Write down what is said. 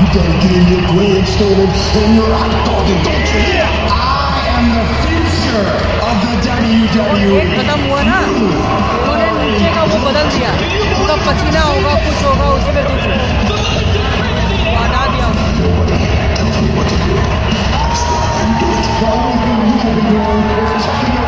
getting your grave stolen and your hot dog, don't you hear? I am the future of the WWE. खत्म हुआ ना, उन्होंने नीचे का वो बदल दिया, उनका पसीना होगा, कुछ होगा, उसी में कुछ हटा दिया उन्होंने।